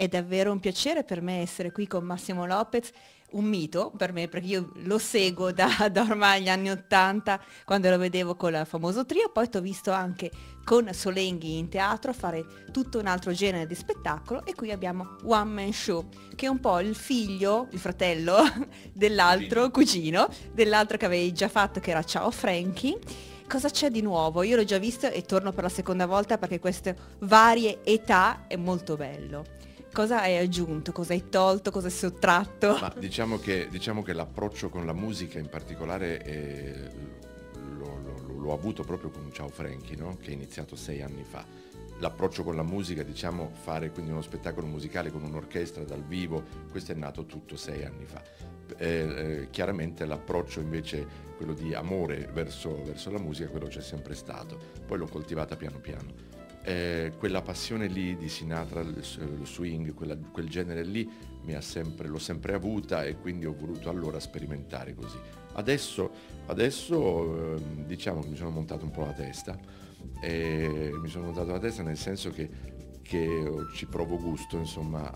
È davvero un piacere per me essere qui con Massimo Lopez, un mito per me perché io lo seguo da ormai gli anni '80 quando lo vedevo col famoso trio, poi ti ho visto anche con Solenghi in teatro fare tutto un altro genere di spettacolo e qui abbiamo One Man Show che è un po' il figlio, il fratello dell'altro cugino, dell'altro che avevi già fatto che era Ciao Frankie. Cosa c'è di nuovo? Io l'ho già visto e torno per la seconda volta perché queste varie età è molto bello. Cosa hai aggiunto? Cosa hai tolto? Cosa hai sottratto? Ma diciamo che l'approccio con la musica in particolare l'ho avuto proprio con Ciao Frankie, no? Che è iniziato 6 anni fa. L'approccio con la musica, diciamo, fare quindi uno spettacolo musicale con un'orchestra dal vivo, questo è nato tutto 6 anni fa. Chiaramente l'approccio invece, quello di amore verso la musica, quello c'è sempre stato, poi l'ho coltivata piano piano. Quella passione lì di Sinatra, lo swing, quel genere lì l'ho sempre avuta e quindi ho voluto allora sperimentare così. Adesso diciamo che mi sono montato un po' la testa, nel senso che ci provo gusto, insomma,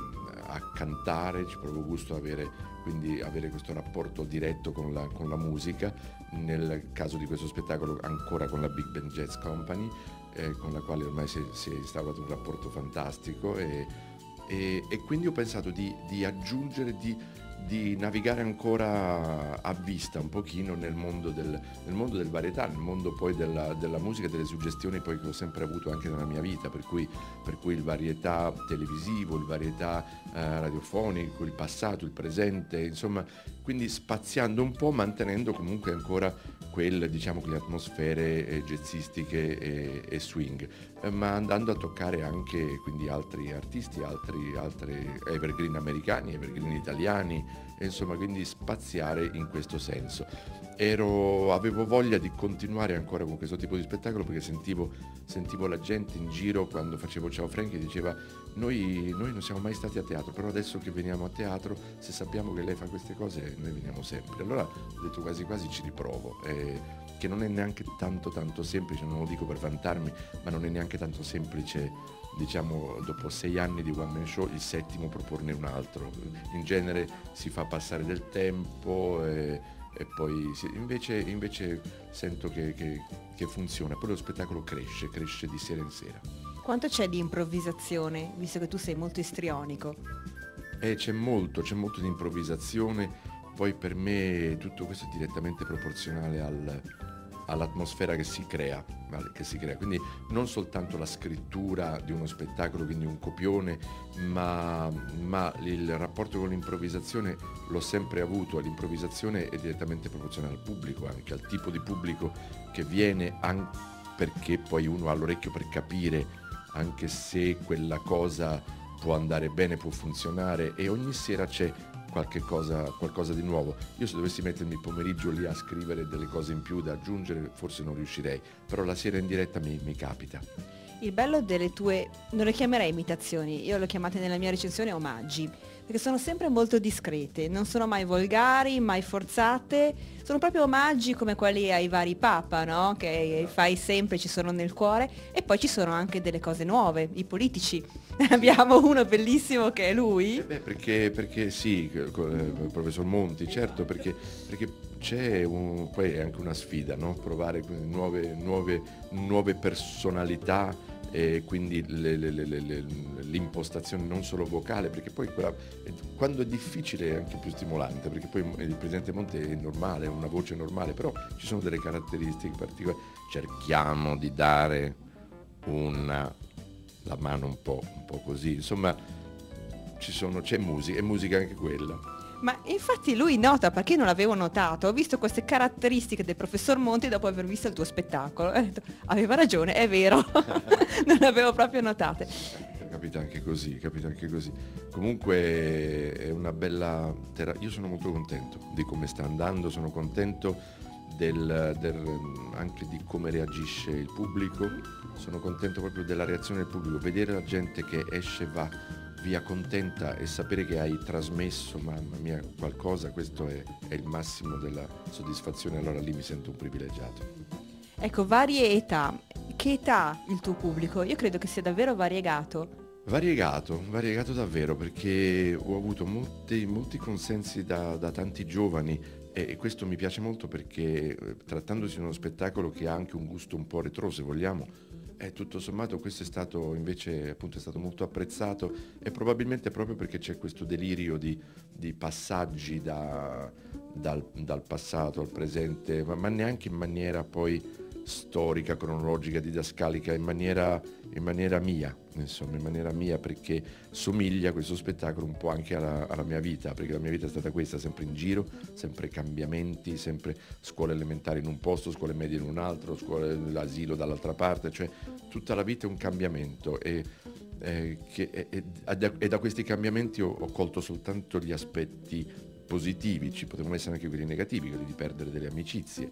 a cantare, ci provo gusto quindi avere questo rapporto diretto con la musica, nel caso di questo spettacolo ancora con la Big Band Jazz Company, con la quale ormai si è instaurato un rapporto fantastico e quindi ho pensato di aggiungere, di navigare ancora a vista un pochino nel mondo del varietà, nel mondo poi della musica, delle suggestioni poi che ho sempre avuto anche nella mia vita, per cui il varietà televisivo, il varietà radiofonico, il passato, il presente, insomma, quindi spaziando un po', mantenendo comunque ancora quelle atmosfere jazzistiche e swing, ma andando a toccare anche quindi altri artisti, altri evergreen americani, evergreen italiani, e insomma quindi spaziare in questo senso. Avevo voglia di continuare ancora con questo tipo di spettacolo perché sentivo la gente in giro quando facevo Ciao Frankie diceva noi non siamo mai stati a teatro, però adesso che veniamo a teatro, se sappiamo che lei fa queste cose, noi veniamo sempre. Allora ho detto quasi quasi ci riprovo, che non è neanche tanto semplice, non lo dico per vantarmi, ma non è neanche tanto semplice, diciamo, dopo 6 anni di One Man Show, il 7° proporne un altro. In genere si fa passare del tempo e poi invece sento che funziona, poi lo spettacolo cresce di sera in sera. Quanto c'è di improvvisazione, visto che tu sei molto istrionico? C'è molto di improvvisazione, poi per me tutto questo è direttamente proporzionale all'atmosfera che si crea, quindi non soltanto la scrittura di uno spettacolo, quindi un copione, ma il rapporto con l'improvvisazione l'ho sempre avuto. L'improvvisazione è direttamente proporzionale al pubblico, anche al tipo di pubblico che viene, perché poi uno ha l'orecchio per capire anche se quella cosa può andare bene, può funzionare, e ogni sera c'è qualcosa di nuovo. Io se dovessi mettermi il pomeriggio lì a scrivere delle cose in più da aggiungere forse non riuscirei, però la sera in diretta mi capita. Il bello delle tue, non le chiamerei imitazioni, io le ho chiamate nella mia recensione omaggi, perché sono sempre molto discrete, non sono mai volgari, mai forzate, sono proprio omaggi come quelli ai vari Papa, no? Che fai sempre, ci sono nel cuore, e poi ci sono anche delle cose nuove, i politici. Abbiamo uno bellissimo che è lui. Perché sì, il professor Monti, certo, perché c'è poi è anche una sfida, no? Provare nuove personalità, e quindi l'impostazione non solo vocale, perché poi quando è difficile è anche più stimolante, perché poi il presidente Monti è normale, ha una voce normale, però ci sono delle caratteristiche particolari. Cerchiamo di dare la mano un po' così, insomma c'è musica, è musica anche quella. Ma infatti lui nota, perché non l'avevo notato, ho visto queste caratteristiche del professor Monti dopo aver visto il tuo spettacolo, ho detto, aveva ragione, è vero, non le avevo proprio notate. Capita anche così. Comunque è una bella io sono molto contento di come sta andando, sono contento anche di come reagisce il pubblico, sono contento proprio della reazione del pubblico, vedere la gente che esce va via contenta e sapere che hai trasmesso, mamma mia, qualcosa, questo è il massimo della soddisfazione, allora lì mi sento un privilegiato. Ecco, varie età. Che età il tuo pubblico? Io credo che sia davvero variegato. Variegato davvero, perché ho avuto molti consensi da tanti giovani e questo mi piace molto perché trattandosi di uno spettacolo che ha anche un gusto un po' retro, se vogliamo, tutto sommato questo è stato invece appunto è stato molto apprezzato e probabilmente proprio perché c'è questo delirio di passaggi dal passato al presente, ma neanche in maniera poi storica, cronologica, didascalica, in maniera mia, insomma, in maniera mia, perché somiglia questo spettacolo un po' anche alla mia vita, perché la mia vita è stata questa, sempre in giro, sempre cambiamenti, sempre scuole elementari in un posto, scuole medie in un altro, l'asilo dall'altra parte, cioè tutta la vita è un cambiamento e da questi cambiamenti ho colto soltanto gli aspetti positivi, ci potevano essere anche quelli negativi, quelli di perdere delle amicizie.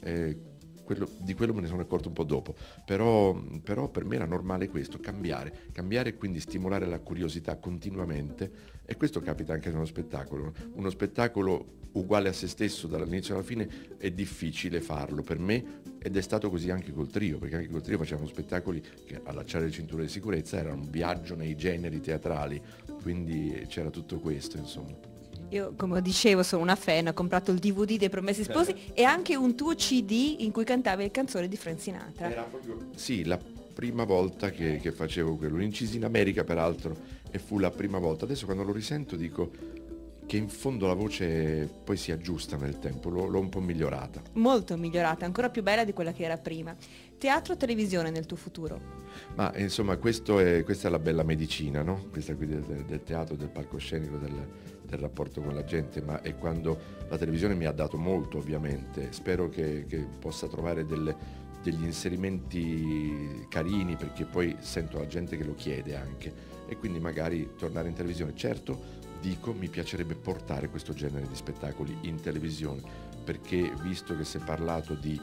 Di quello me ne sono accorto un po' dopo, però per me era normale questo, cambiare e quindi stimolare la curiosità continuamente e questo capita anche nello spettacolo. Uno spettacolo uguale a se stesso dall'inizio alla fine è difficile farlo per me ed è stato così anche col trio, perché anche col trio facevamo spettacoli che allacciare le cinture di sicurezza era un viaggio nei generi teatrali, quindi c'era tutto questo, insomma. Io, come dicevo, sono una fan, ho comprato il DVD dei Promessi Sposi e anche un tuo CD in cui cantavi le canzoni di Frank Sinatra. Era proprio, sì, la prima volta che facevo quello, l'incisi in America peraltro, e fu la prima volta. Adesso quando lo risento dico che in fondo la voce poi si aggiusta nel tempo, l'ho un po' migliorata. Molto migliorata, ancora più bella di quella che era prima. Teatro o televisione nel tuo futuro? Ma insomma questa è la bella medicina, no? Questa qui del teatro, del palcoscenico, del rapporto con la gente, ma è quando la televisione mi ha dato molto ovviamente, spero che possa trovare degli inserimenti carini perché poi sento la gente che lo chiede anche e quindi magari tornare in televisione. Certo, dico, mi piacerebbe portare questo genere di spettacoli in televisione perché visto che si è parlato di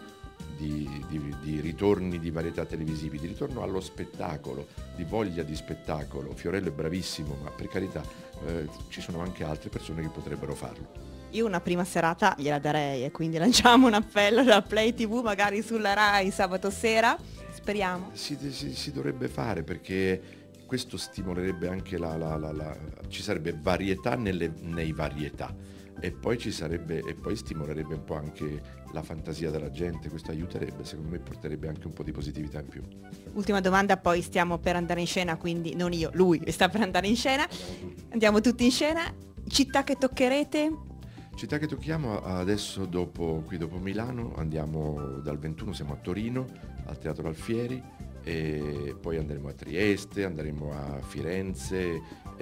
ritorni di varietà televisivi, di ritorno allo spettacolo, di voglia di spettacolo. Fiorello è bravissimo, ma per carità ci sono anche altre persone che potrebbero farlo. Io una prima serata gliela darei e quindi lanciamo un appello da Play TV magari sulla Rai sabato sera, speriamo. Si dovrebbe fare perché questo stimolerebbe anche ci sarebbe varietà nei varietà. E poi stimolerebbe un po' anche la fantasia della gente, questo aiuterebbe, secondo me porterebbe anche un po' di positività in più. Ultima domanda, poi stiamo per andare in scena, quindi non io, lui sta per andare in scena. Andiamo tutti in scena. Città che toccherete? Città che tocchiamo adesso dopo Milano, andiamo dal 21, siamo a Torino, al Teatro Alfieri e poi andremo a Trieste, andremo a Firenze,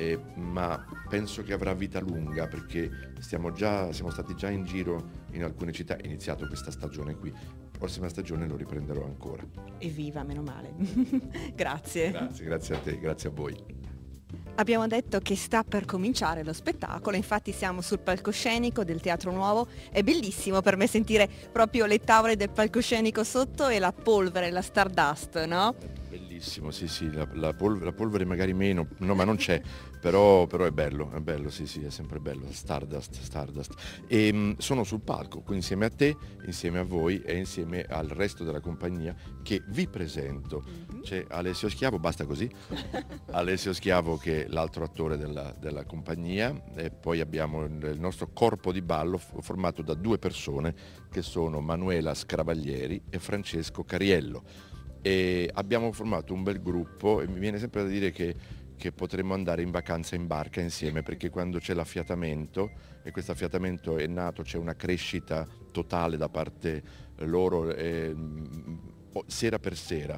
ma penso che avrà vita lunga perché siamo stati già in giro in alcune città, è iniziato questa stagione qui, prossima stagione lo riprenderò ancora. Evviva, meno male. Grazie. Grazie a te, grazie a voi. Abbiamo detto che sta per cominciare lo spettacolo, infatti siamo sul palcoscenico del Teatro Nuovo, è bellissimo per me sentire proprio le tavole del palcoscenico sotto e la polvere, la stardust, no? Bellissimo, sì, la polvere magari meno, no ma non c'è, però è bello, sì, è sempre bello, Stardust. E sono sul palco, qui insieme a te, insieme a voi e insieme al resto della compagnia che vi presento. C'è Alessio Schiavo, basta così, Alessio Schiavo che è l'altro attore della compagnia e poi abbiamo il nostro corpo di ballo formato da due persone che sono Manuela Scravaglieri e Francesco Cariello. E abbiamo formato un bel gruppo e mi viene sempre da dire che potremmo andare in vacanza in barca insieme perché quando c'è l'affiatamento e questo affiatamento è nato c'è una crescita totale da parte loro sera per sera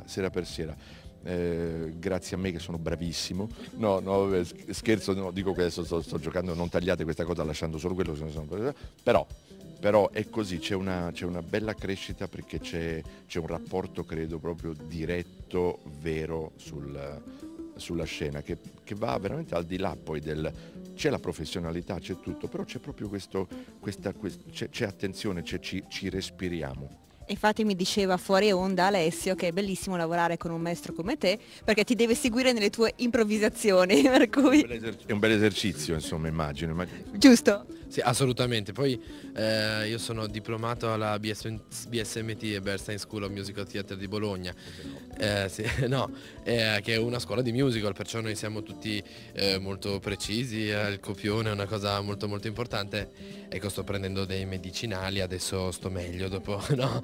grazie a me che sono bravissimo no, scherzo, no, dico questo, sto giocando, non tagliate questa cosa lasciando solo quello però è così, c'è una bella crescita perché c'è un rapporto credo proprio diretto, vero sulla scena che va veramente al di là poi c'è la professionalità, c'è tutto, però c'è proprio c'è attenzione, ci respiriamo. Infatti mi diceva fuori onda Alessio che è bellissimo lavorare con un maestro come te perché ti deve seguire nelle tue improvvisazioni, per cui... È un bel esercizio, insomma, immagino. Giusto. Sì, assolutamente. Poi io sono diplomato alla BSMT, Bernstein School of Musical Theatre di Bologna, sì, no, che è una scuola di musical, perciò noi siamo tutti molto precisi, il copione è una cosa molto molto importante. Ecco, sto prendendo dei medicinali, adesso sto meglio dopo,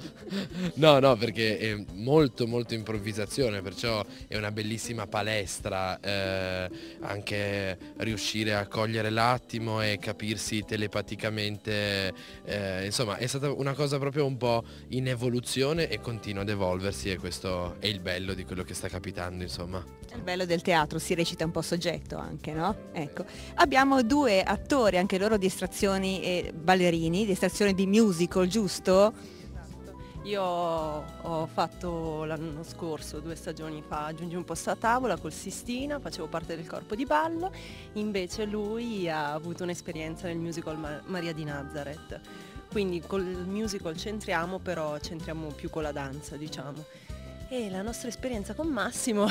no, perché è molto molto improvvisazione, perciò è una bellissima palestra, anche riuscire a cogliere l'attimo e capirsi telepaticamente, insomma è stata una cosa proprio un po' in evoluzione e continua ad evolversi, e questo è il bello di quello che sta capitando, insomma. È il bello del teatro, si recita un po' soggetto anche, no? Ecco, abbiamo 2 attori, anche loro di estrazioni e ballerini, di estrazioni di musical, giusto? Io ho fatto l'anno scorso, 2 stagioni fa, Aggiungi un posto a tavola col Sistina, facevo parte del corpo di ballo, invece lui ha avuto un'esperienza nel musical Maria di Nazareth. Quindi col musical centriamo, però centriamo più con la danza, diciamo. E la nostra esperienza con Massimo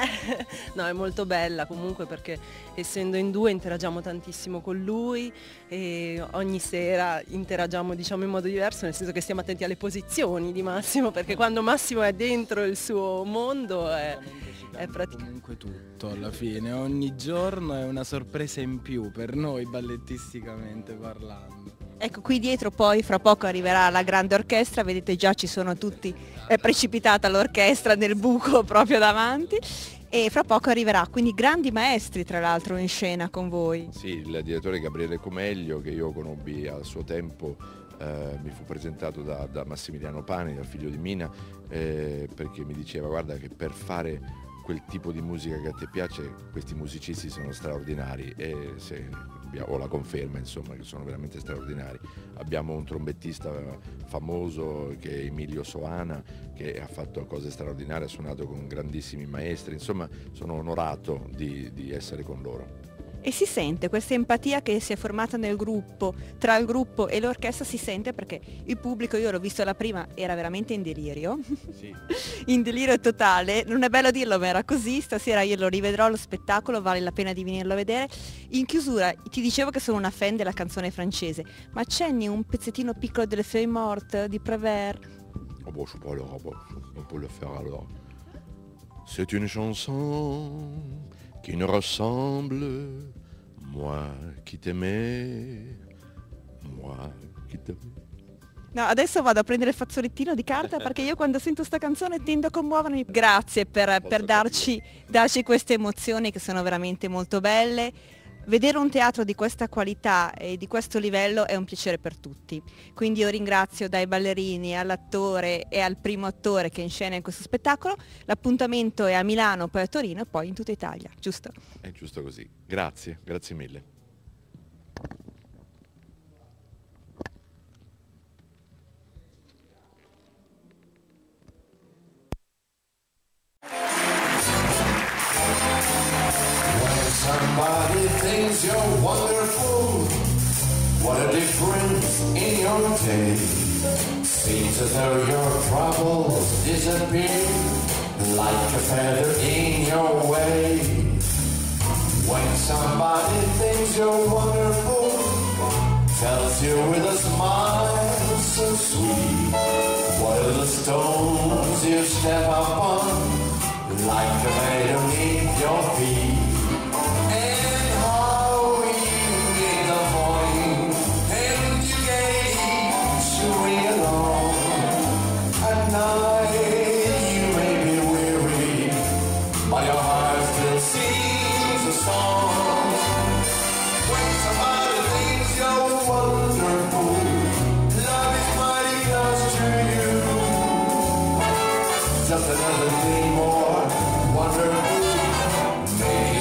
no, è molto bella comunque, perché essendo in 2 interagiamo tantissimo con lui e ogni sera interagiamo, diciamo, in modo diverso, nel senso che stiamo attenti alle posizioni di Massimo, perché quando Massimo è dentro il suo mondo è praticamente comunque tutto alla fine, ogni giorno è una sorpresa in più per noi ballettisticamente parlando. Ecco, qui dietro poi fra poco arriverà la grande orchestra, vedete già ci sono tutti, è precipitata l'orchestra nel buco proprio davanti, e fra poco arriverà, quindi grandi maestri tra l'altro in scena con voi. Sì, il direttore Gabriele Comeglio, che io conobbi al suo tempo, mi fu presentato da Massimiliano Pani, dal figlio di Mina, perché mi diceva: guarda che per fare quel tipo di musica che a te piace, questi musicisti sono straordinari, e ho la conferma, insomma, che sono veramente straordinari. Abbiamo un trombettista famoso che è Emilio Soana, che ha fatto cose straordinarie, ha suonato con grandissimi maestri, insomma sono onorato di essere con loro. E si sente questa empatia che si è formata nel gruppo, tra il gruppo e l'orchestra, si sente perché il pubblico, io l'ho visto la prima, era veramente in delirio, Sì. in delirio totale, non è bello dirlo ma era così, stasera io lo rivedrò lo spettacolo, vale la pena di venirlo a vedere. In chiusura ti dicevo che sono una fan della canzone francese, ma accenni un pezzettino piccolo delle Feuilles Mortes di Prévert? Oh bon, je sais pas, alors, bon, on peut le faire alors. C'est une chanson qui nous ressemble, moi qui t'aimais, moi qui t'aimais. No, adesso vado a prendere il fazzolettino di carta perché io quando sento sta canzone tendo a commuovermi. Grazie per darci queste emozioni che sono veramente molto belle. Vedere un teatro di questa qualità e di questo livello è un piacere per tutti. Quindi io ringrazio dai ballerini all'attore e al primo attore che è in scena in questo spettacolo. L'appuntamento è a Milano, poi a Torino e poi in tutta Italia, giusto? È giusto così. Grazie, grazie mille. Somebody thinks you're wonderful. What a difference in your day. Seems as though your troubles disappear like a feather in your way. When somebody thinks you're wonderful, tells you with a smile so sweet, what are the stones you step upon, like a made beneath your feet. Just another thing more wonderful. Maybe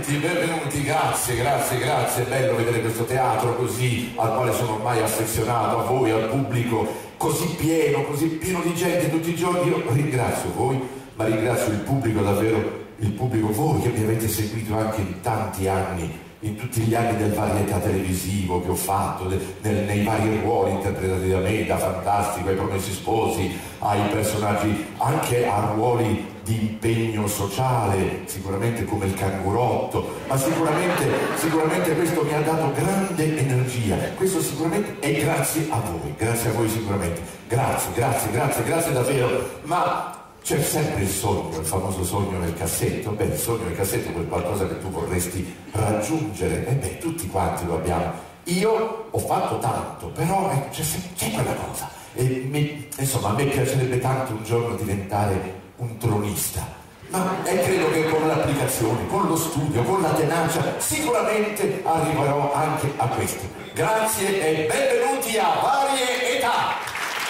benvenuti, grazie, è bello vedere questo teatro così, al quale sono ormai affezionato, a voi, al pubblico, così pieno di gente tutti i giorni. Io ringrazio voi, ma ringrazio il pubblico davvero, il pubblico, voi che mi avete seguito anche in tanti anni, in tutti gli anni del varietà televisivo che ho fatto, nei vari ruoli interpretati da me, da Fantastico, ai Promessi Sposi, ai personaggi, anche a ruoli di impegno sociale, sicuramente come il Cangurotto, ma sicuramente questo mi ha dato grande energia, questo sicuramente è grazie a voi sicuramente, grazie davvero, ma c'è sempre il sogno, il famoso sogno nel cassetto. Beh, il sogno nel cassetto è quel qualcosa che tu vorresti raggiungere, e beh, tutti quanti lo abbiamo. Io ho fatto tanto, però c'è quella cosa, insomma, a me piacerebbe tanto un giorno diventare un tronista, ma credo che con l'applicazione, con lo studio, con la tenacia, sicuramente arriverò anche a questo. Grazie e benvenuti a Varie Età!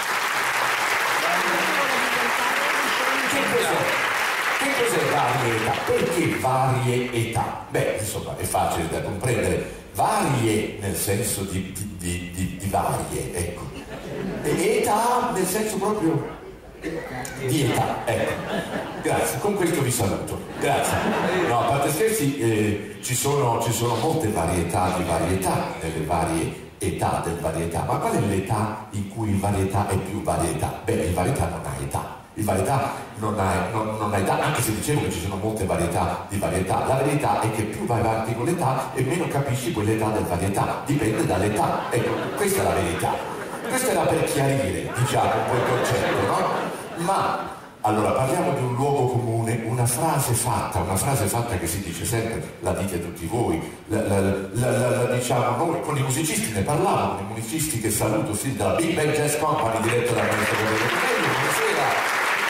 Che cos'è varie età? Perché varie età? Beh, insomma, è facile da comprendere. Varie nel senso di varie, ecco. E età nel senso proprio di età, ecco. Grazie, con questo vi saluto. Grazie. No, a parte scherzi, ci sono molte varietà di varietà nelle varie età del varietà. Ma qual è l'età in cui il varietà è più varietà? Beh, il varietà non ha età. Il varietà non ha età, anche se dicevo che ci sono molte varietà di varietà. La verità è che più vai avanti con l'età e meno capisci quell'età del varietà. Dipende dall'età. Ecco, questa è la verità. Questo era per chiarire, diciamo, un po' il concetto, no? Ma allora parliamo di un luogo comune, una frase fatta che si dice sempre, la dite tutti voi, la diciamo noi, con i musicisti ne parlavo, con i musicisti che saluto, sì, dalla Big Band Jazz Company, diretto dal maestro Roberto Pinelli. Buonasera.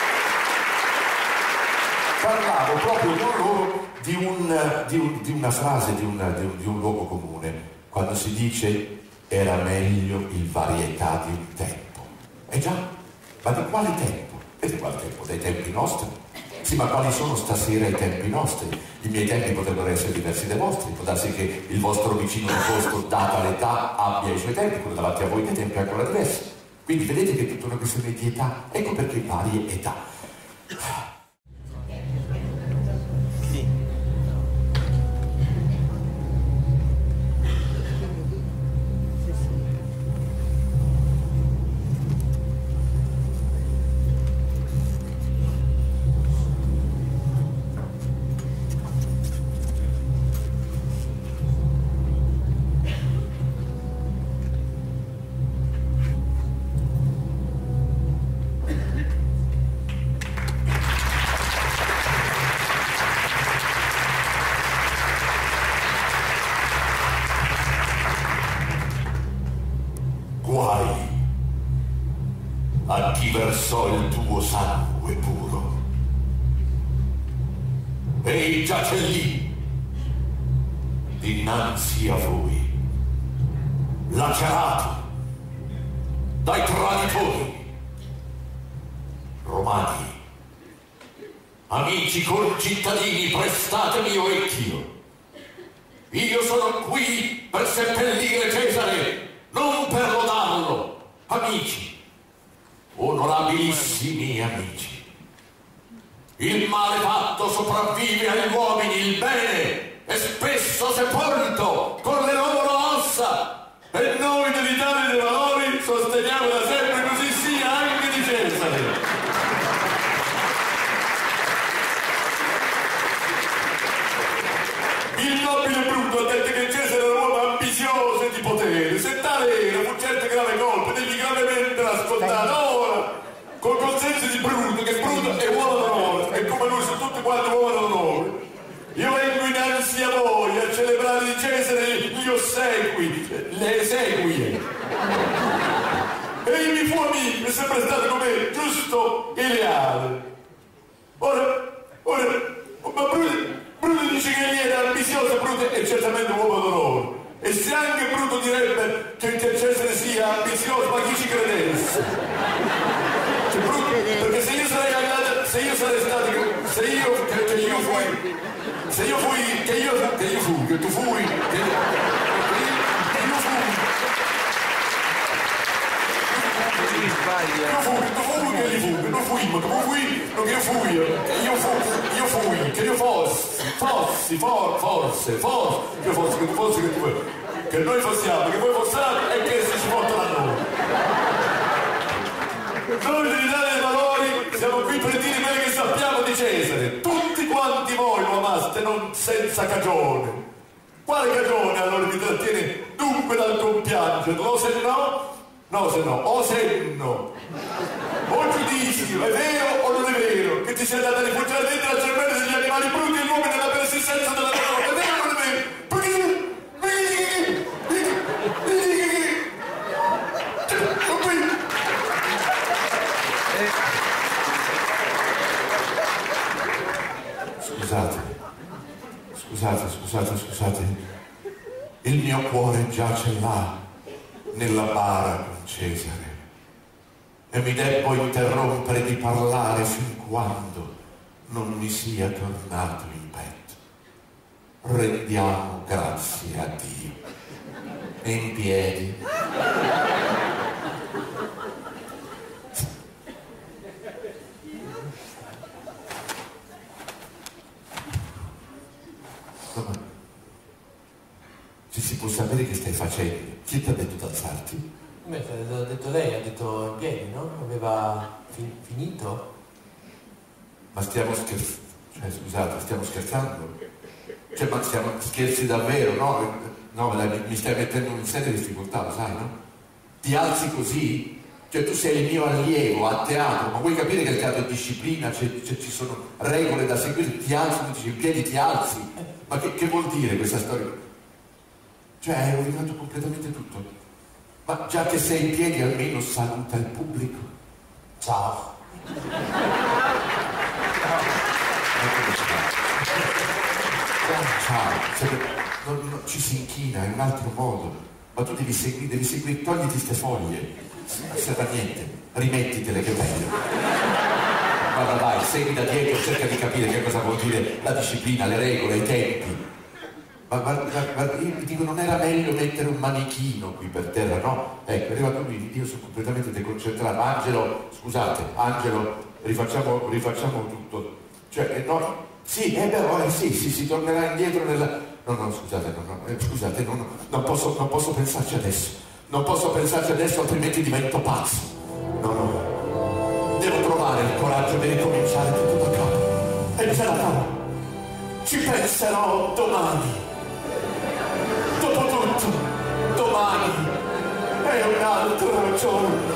Parlavo proprio con loro di una frase, di un luogo comune, quando si dice era meglio il varietà di un tempo. Già, ma di quale tempo? E di quale tempo? Dei tempi nostri? Sì, ma quali sono stasera i tempi nostri? I miei tempi potrebbero essere diversi dai vostri, può darsi che il vostro vicino di posto, data l'età, abbia i suoi tempi, quello davanti a voi dei tempi ancora diversi. Quindi vedete che è tutta una questione di età, ecco perché varie età. A chi versò il tuo sangue puro e giace lì dinanzi a voi, lacerato dai traditori romani. Amici concittadini, prestatemi orecchio. Io sono qui per seppellire Cesare, non per lodarlo. Amici, onorabilissimi amici, il male fatto sopravvive agli uomini, il bene è spesso sepolto con le loro ossa, e noi dell'Italia dei Valori sosteniamo da sempre così sia anche di Cesare. Il nobile Bruto ha detto che Cesare era un uomo ambizioso e di potere, se tale era, fu certe grave colpe, degli gravemente l'ascoltato. Ora, col consenso di Bruto, che Bruto è uomo d'onore, e come lui sono tutti quanti uomini d'onore, io vengo innanzi a voi a celebrare di Cesare gli ossequi, le esequie. Egli fu amico, è sempre stato con me, giusto e leale. Ora, ma Bruto dice che egli era ambizioso, Bruto è certamente un uomo d'onore. E se anche Bruto direbbe che Cesare sia ambizioso, ma chi ci credesse? Cioè, Bruto, perché se io se io fui, che tu fui, che io fui. Che noi fossiamo, che voi fossiate e che si portano a noi. Noi dell'Italia dei Valori siamo qui per dire quello che sappiamo di Cesare. Tutti quanti voi lo amaste, non senza cagione. Quale cagione allora vi trattiene dunque dal compiangerlo? Se no, o se no. O giudizio, è vero o non è vero? Che ti sia andata a rifugiare dentro la cervella degli animali bruti e l'uomo nella persistenza della donna. È vero o non è vero? Scusate. Il mio cuore giace là, nella bara con Cesare. E mi debbo interrompere di parlare fin quando non mi sia tornato in petto. Rendiamo grazie a Dio. E in piedi. Se si può sapere che stai facendo, chi ti ha detto di alzarti? Beh, l'ha detto lei, ha detto in piedi, no? Aveva finito? Ma stiamo scherzando? Cioè, scusate, stiamo scherzando? Cioè, ma stiamo scherzi davvero, no? No, mi stai mettendo in serie difficoltà, lo sai, no? Ti alzi così? Cioè, tu sei il mio allievo a teatro, ma vuoi capire che il teatro è disciplina, ci sono regole da seguire, ti alzi, tu dici in piedi, ti alzi. Ma che vuol dire questa storia? Cioè, hai rovinato completamente tutto. Ma già che sei in piedi, almeno saluta il pubblico. Ciao. Ciao. Non ci si inchina, è un altro modo. Ma tu devi seguire, togliti queste foglie. Non serve a niente. Rimettitele, che bello. Guarda, vai, segui da dietro, cerca di capire che cosa vuol dire la disciplina, le regole, i tempi. Ma guarda, io dico, non era meglio mettere un manichino qui per terra, no? Ecco, è arrivato lui, io sono completamente deconcentrato. Angelo, rifacciamo tutto. Cioè, no, sì, però, sì, si tornerà indietro nella... No, scusate, non posso pensarci adesso. Non posso pensarci adesso, altrimenti divento pazzo. No. Devo trovare il coraggio di ricominciare tutto da capo. E ce la farò. Ci penserò domani. Dopotutto, domani è un altro giorno.